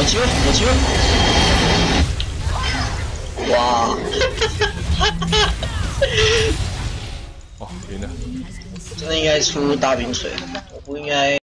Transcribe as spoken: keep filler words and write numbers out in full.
有机会，有机会！哇！ 哦，晕了。 真的应该出大冰水，我不应该。